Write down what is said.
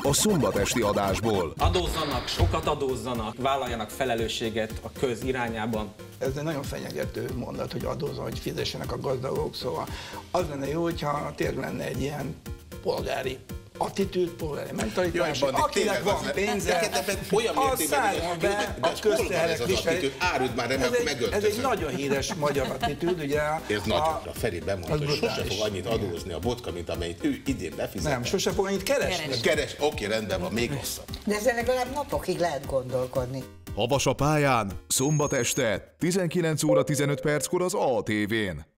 a szombatesti adásból. Adózzanak, sokat adózzanak, vállaljanak felelősséget a köz irányában. Ez egy nagyon fenyegető mondat, hogy adózza, hogy fizessenek a gazdagok, szóval az lenne jó, hogyha tényleg lenne egy ilyen polgári attitűd, polgári mentalitás, akinek van pénze, az szálljon be a közterhek viselését. Áruld már, nem, akkor megöltözöm. Ez egy nagyon híres magyar attitűd, ugye. Ez nagyobbra, Feri bemondta, hogy sose fog annyit adózni a vodka, mint amennyit ő idén befizet. Nem, sose fog annyit keresni. Keres, oké, rendben van, még rosszabb. De ezzel legalább napokig lehet gondolkodni. Havas a pályán, szombat este, 19 óra 15 perckor az ATV-n.